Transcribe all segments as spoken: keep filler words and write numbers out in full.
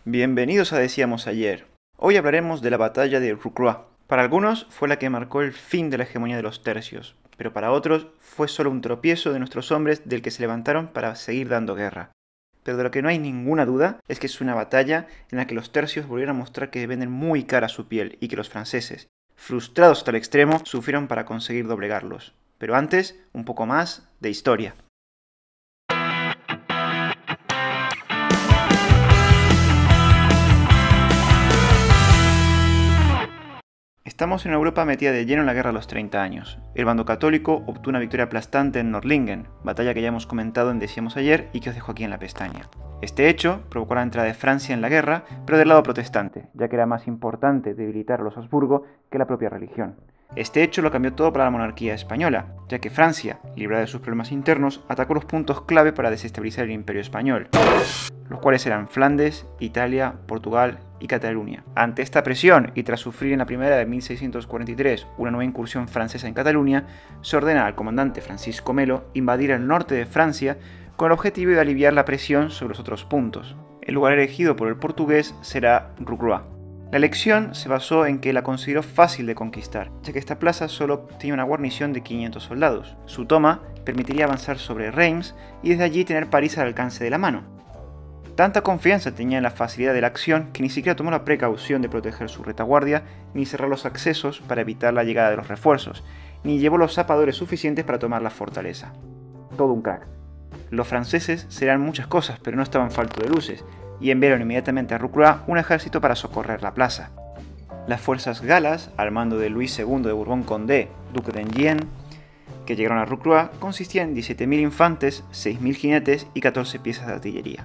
Bienvenidos a Decíamos Ayer. Hoy hablaremos de la batalla de Rocroi. Para algunos fue la que marcó el fin de la hegemonía de los tercios, pero para otros fue solo un tropiezo de nuestros hombres del que se levantaron para seguir dando guerra. Pero de lo que no hay ninguna duda es que es una batalla en la que los tercios volvieron a mostrar que venden muy cara su piel y que los franceses, frustrados hasta el extremo, sufrieron para conseguir doblegarlos. Pero antes, un poco más de historia. Estamos en una Europa metida de lleno en la guerra de los treinta años. El bando católico obtuvo una victoria aplastante en Nördlingen, batalla que ya hemos comentado en Decíamos Ayer y que os dejo aquí en la pestaña. Este hecho provocó la entrada de Francia en la guerra, pero del lado protestante, ya que era más importante debilitar a los Habsburgo que la propia religión. Este hecho lo cambió todo para la monarquía española, ya que Francia, librada de sus problemas internos, atacó los puntos clave para desestabilizar el imperio español, los cuales eran Flandes, Italia, Portugal y Cataluña. Ante esta presión, y tras sufrir en la primavera de mil seiscientos cuarenta y tres una nueva incursión francesa en Cataluña, se ordena al comandante Francisco Melo invadir el norte de Francia con el objetivo de aliviar la presión sobre los otros puntos. El lugar elegido por el portugués será Rocroi. La elección se basó en que la consideró fácil de conquistar, ya que esta plaza solo tenía una guarnición de quinientos soldados. Su toma permitiría avanzar sobre Reims y desde allí tener París al alcance de la mano. Tanta confianza tenía en la facilidad de la acción que ni siquiera tomó la precaución de proteger su retaguardia, ni cerrar los accesos para evitar la llegada de los refuerzos, ni llevó los zapadores suficientes para tomar la fortaleza. Todo un crack. Los franceses serán muchas cosas, pero no estaban faltos de luces, y enviaron inmediatamente a Rocroi un ejército para socorrer la plaza. Las fuerzas galas, al mando de Luis segundo de Borbón-Condé, duque de Enghien, que llegaron a Rocroi, consistían en diecisiete mil infantes, seis mil jinetes y catorce piezas de artillería.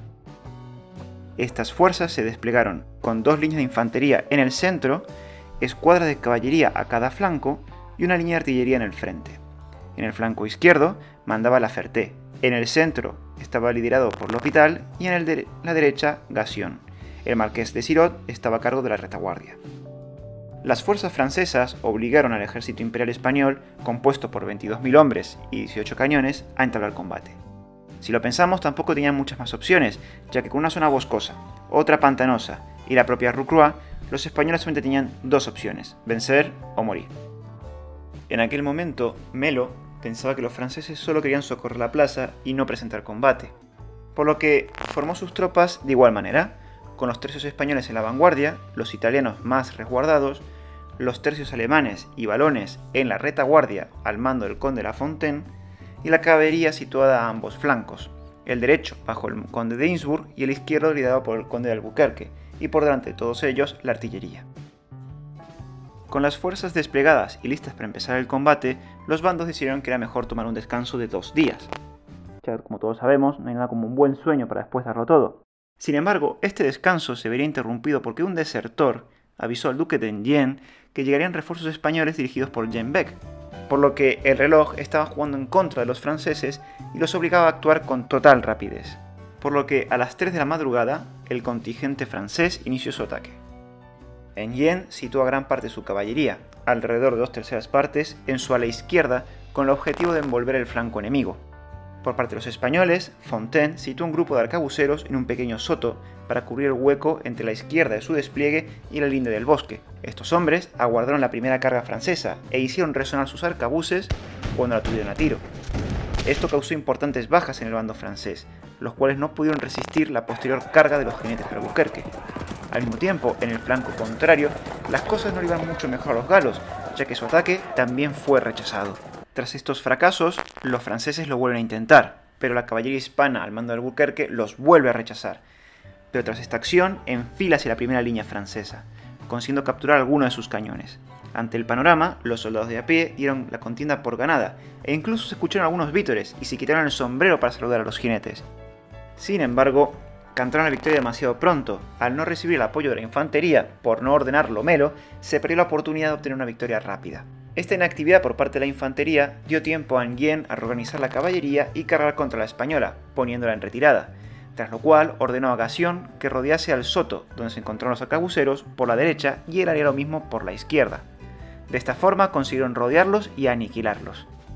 Estas fuerzas se desplegaron con dos líneas de infantería en el centro, escuadras de caballería a cada flanco y una línea de artillería en el frente. En el flanco izquierdo mandaba La Ferté, en el centro estaba liderado por L'Hôpital y en el de la derecha Gassion. El marqués de Sirot estaba a cargo de la retaguardia. Las fuerzas francesas obligaron al ejército imperial español, compuesto por veintidós mil hombres y dieciocho cañones, a entablar combate. Si lo pensamos, tampoco tenían muchas más opciones, ya que con una zona boscosa, otra pantanosa y la propia Rocroi, los españoles solamente tenían dos opciones: vencer o morir. En aquel momento, Melo pensaba que los franceses solo querían socorrer la plaza y no presentar combate, por lo que formó sus tropas de igual manera, con los tercios españoles en la vanguardia, los italianos más resguardados, los tercios alemanes y valones en la retaguardia al mando del conde La Fontaine, y la caballería situada a ambos flancos, el derecho bajo el conde de Innsbruck y el izquierdo liderado por el conde de Albuquerque, y por delante de todos ellos la artillería. Con las fuerzas desplegadas y listas para empezar el combate, los bandos decidieron que era mejor tomar un descanso de dos días. Ya como todos sabemos, no hay nada como un buen sueño para después darlo todo. Sin embargo, este descanso se vería interrumpido porque un desertor avisó al duque de Enghien que llegarían refuerzos españoles dirigidos por Jean Bec, por lo que el reloj estaba jugando en contra de los franceses y los obligaba a actuar con total rapidez. Por lo que a las tres de la madrugada, el contingente francés inició su ataque. Enghien situó a gran parte de su caballería, alrededor de dos terceras partes, en su ala izquierda, con el objetivo de envolver el flanco enemigo. Por parte de los españoles, Fontaine situó un grupo de arcabuceros en un pequeño soto para cubrir el hueco entre la izquierda de su despliegue y la linde del bosque. Estos hombres aguardaron la primera carga francesa e hicieron resonar sus arcabuces cuando la tuvieron a tiro. Esto causó importantes bajas en el bando francés, los cuales no pudieron resistir la posterior carga de los jinetes de Albuquerque. Al mismo tiempo, en el flanco contrario, las cosas no le iban mucho mejor a los galos, ya que su ataque también fue rechazado. Tras estos fracasos, los franceses lo vuelven a intentar, pero la caballería hispana al mando de Albuquerque los vuelve a rechazar. Pero tras esta acción, enfila hacia la primera línea francesa, consiguiendo capturar algunos de sus cañones. Ante el panorama, los soldados de a pie dieron la contienda por ganada, e incluso se escucharon algunos vítores y se quitaron el sombrero para saludar a los jinetes. Sin embargo, cantaron la victoria demasiado pronto. Al no recibir el apoyo de la infantería por no ordenarlo Melo, se perdió la oportunidad de obtener una victoria rápida. Esta inactividad por parte de la infantería dio tiempo a Enghien a reorganizar la caballería y cargar contra la española, poniéndola en retirada, tras lo cual ordenó a Gassion que rodease al soto, donde se encontraron los arcabuceros, por la derecha y él haría lo mismo por la izquierda. De esta forma consiguieron rodearlos y aniquilarlos.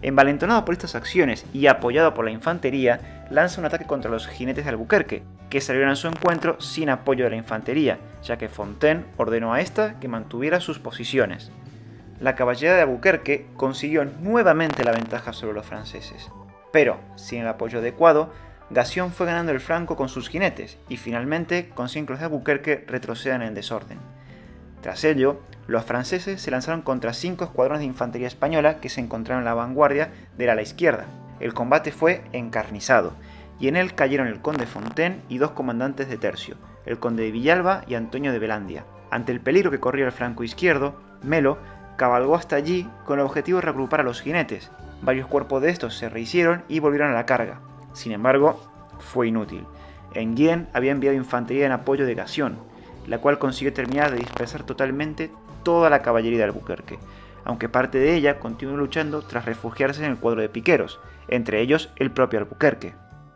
Envalentonado por estas acciones y apoyado por la infantería, lanza un ataque contra los jinetes de Albuquerque, que salieron a su encuentro sin apoyo de la infantería, ya que Fontaine ordenó a esta que mantuviera sus posiciones. La caballería de Albuquerque consiguió nuevamente la ventaja sobre los franceses, pero sin el apoyo adecuado, Gassion fue ganando el flanco con sus jinetes y finalmente consiguen que los de Albuquerque retrocedan en desorden. Tras ello, los franceses se lanzaron contra cinco escuadrones de infantería española que se encontraron en la vanguardia del ala izquierda. El combate fue encarnizado, y en él cayeron el conde Fontaine y dos comandantes de tercio, el conde de Villalba y Antonio de Belandia. Ante el peligro que corría el flanco izquierdo, Melo cabalgó hasta allí con el objetivo de reagrupar a los jinetes. Varios cuerpos de estos se rehicieron y volvieron a la carga. Sin embargo, fue inútil. Enghien había enviado infantería en apoyo de Gassion, la cual consiguió terminar de dispersar totalmente toda la caballería de Albuquerque, aunque parte de ella continuó luchando tras refugiarse en el cuadro de piqueros, entre ellos el propio Albuquerque.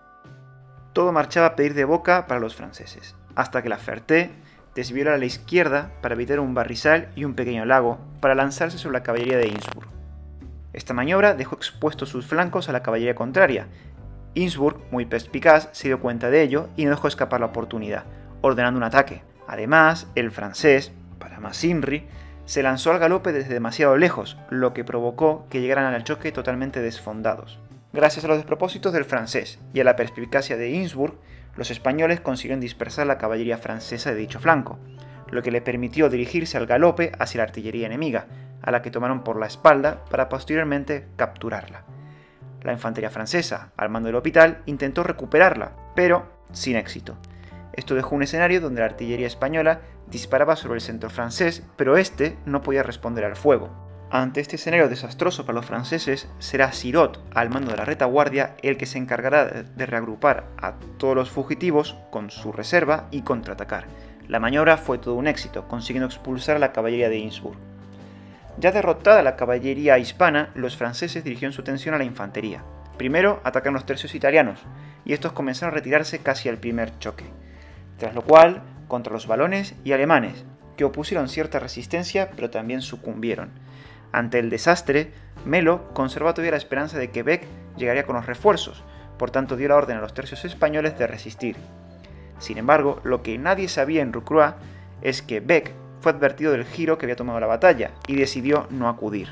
Todo marchaba a pedir de boca para los franceses, hasta que la Ferté desvió a la izquierda para evitar un barrizal y un pequeño lago para lanzarse sobre la caballería de Innsbruck. Esta maniobra dejó expuestos sus flancos a la caballería contraria. Innsbruck, muy perspicaz, se dio cuenta de ello y no dejó escapar la oportunidad, ordenando un ataque. Además, el francés, para Mazinri, se lanzó al galope desde demasiado lejos, lo que provocó que llegaran al choque totalmente desfondados. Gracias a los despropósitos del francés y a la perspicacia de Innsbruck, los españoles consiguieron dispersar la caballería francesa de dicho flanco, lo que le permitió dirigirse al galope hacia la artillería enemiga, a la que tomaron por la espalda para posteriormente capturarla. La infantería francesa, al mando del hospital, intentó recuperarla, pero sin éxito. Esto dejó un escenario donde la artillería española disparaba sobre el centro francés, pero este no podía responder al fuego. Ante este escenario desastroso para los franceses, será Sirot, al mando de la retaguardia, el que se encargará de reagrupar a todos los fugitivos con su reserva y contraatacar. La maniobra fue todo un éxito, consiguiendo expulsar a la caballería de Innsbruck. Ya derrotada la caballería hispana, los franceses dirigieron su atención a la infantería. Primero atacaron los tercios italianos, y estos comenzaron a retirarse casi al primer choque. Tras lo cual, contra los valones y alemanes, que opusieron cierta resistencia pero también sucumbieron. Ante el desastre, Melo conservó todavía la esperanza de que Beck llegaría con los refuerzos, por tanto dio la orden a los tercios españoles de resistir. Sin embargo, lo que nadie sabía en Rocroi es que Beck fue advertido del giro que había tomado la batalla y decidió no acudir.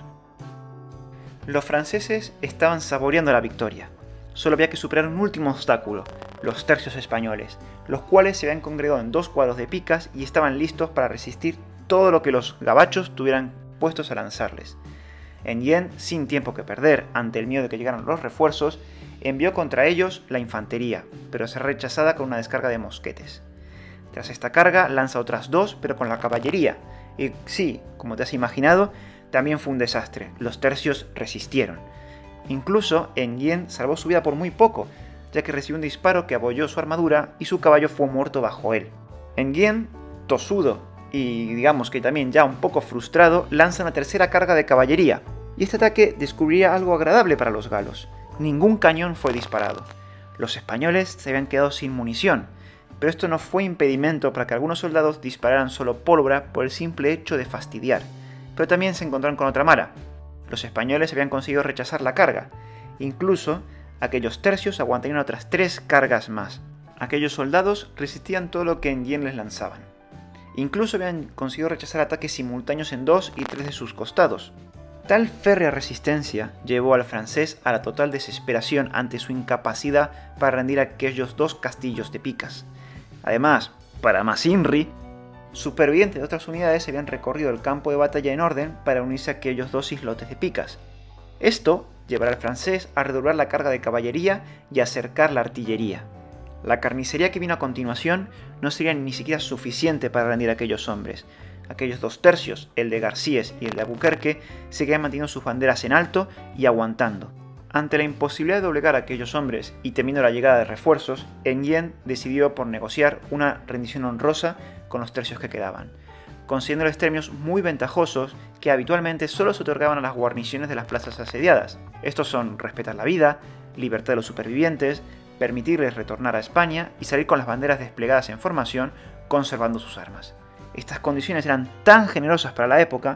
Los franceses estaban saboreando la victoria. Solo había que superar un último obstáculo, los tercios españoles, los cuales se habían congregado en dos cuadros de picas y estaban listos para resistir todo lo que los gabachos tuvieran puestos a lanzarles. Enghien, sin tiempo que perder, ante el miedo de que llegaran los refuerzos, envió contra ellos la infantería, pero será rechazada con una descarga de mosquetes. Tras esta carga, lanza otras dos, pero con la caballería, y sí, como te has imaginado, también fue un desastre, los tercios resistieron. Incluso Enghien salvó su vida por muy poco, ya que recibió un disparo que abolló su armadura y su caballo fue muerto bajo él. Enghien, tosudo y digamos que también ya un poco frustrado, lanza una tercera carga de caballería, y este ataque descubriría algo agradable para los galos. Ningún cañón fue disparado. Los españoles se habían quedado sin munición, pero esto no fue impedimento para que algunos soldados dispararan solo pólvora por el simple hecho de fastidiar. Pero también se encontraron con otra mara. Los españoles habían conseguido rechazar la carga. Incluso, aquellos tercios aguantarían otras tres cargas más. Aquellos soldados resistían todo lo que Enghien les lanzaban. Incluso habían conseguido rechazar ataques simultáneos en dos y tres de sus costados. Tal férrea resistencia llevó al francés a la total desesperación ante su incapacidad para rendir aquellos dos castillos de picas. Además, para Mazinri, supervivientes de otras unidades habían recorrido el campo de batalla en orden para unirse a aquellos dos islotes de picas. Esto llevará al francés a redoblar la carga de caballería y a acercar la artillería. La carnicería que vino a continuación no sería ni siquiera suficiente para rendir a aquellos hombres. Aquellos dos tercios, el de Garcíes y el de Albuquerque, seguían manteniendo sus banderas en alto y aguantando. Ante la imposibilidad de doblegar a aquellos hombres y temiendo la llegada de refuerzos, Enghien decidió por negociar una rendición honrosa con los tercios que quedaban, consiguiendo términos muy ventajosos que habitualmente solo se otorgaban a las guarniciones de las plazas asediadas. Estos son respetar la vida, libertad de los supervivientes, permitirles retornar a España y salir con las banderas desplegadas en formación, conservando sus armas. Estas condiciones eran tan generosas para la época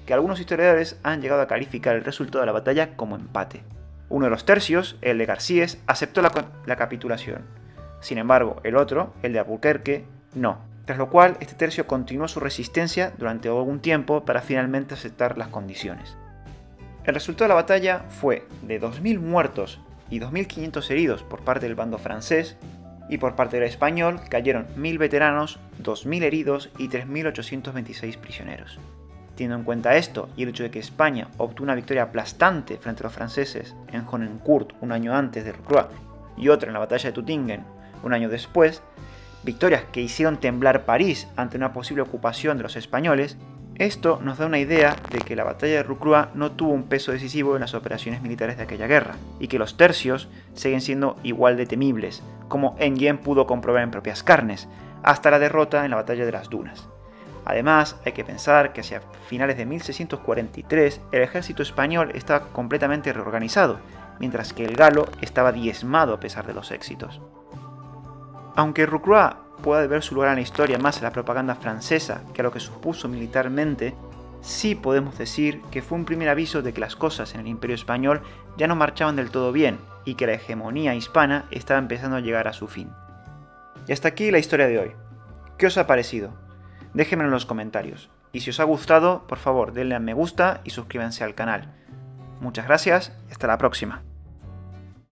que algunos historiadores han llegado a calificar el resultado de la batalla como empate. Uno de los tercios, el de Garcíes, aceptó la, la capitulación. Sin embargo, el otro, el de Alburquerque, no. Tras lo cual, este tercio continuó su resistencia durante algún tiempo para finalmente aceptar las condiciones. El resultado de la batalla fue de dos mil muertos y dos mil quinientos heridos por parte del bando francés, y por parte del español cayeron mil veteranos, dos mil heridos y tres mil ochocientos veintiséis prisioneros. Teniendo en cuenta esto y el hecho de que España obtuvo una victoria aplastante frente a los franceses en Honencourt un año antes de Rocroi y otra en la batalla de Tuttingen un año después, victorias que hicieron temblar París ante una posible ocupación de los españoles, esto nos da una idea de que la batalla de Rocroi no tuvo un peso decisivo en las operaciones militares de aquella guerra, y que los tercios siguen siendo igual de temibles, como Enghien pudo comprobar en propias carnes, hasta la derrota en la batalla de las Dunas. Además, hay que pensar que hacia finales de mil seiscientos cuarenta y tres el ejército español estaba completamente reorganizado, mientras que el galo estaba diezmado a pesar de los éxitos. Aunque Rocroi pueda deber su lugar en la historia más a la propaganda francesa que a lo que supuso militarmente, sí podemos decir que fue un primer aviso de que las cosas en el Imperio Español ya no marchaban del todo bien y que la hegemonía hispana estaba empezando a llegar a su fin. Y hasta aquí la historia de hoy. ¿Qué os ha parecido? Déjenmelo en los comentarios. Y si os ha gustado, por favor denle a me gusta y suscríbanse al canal. Muchas gracias y hasta la próxima.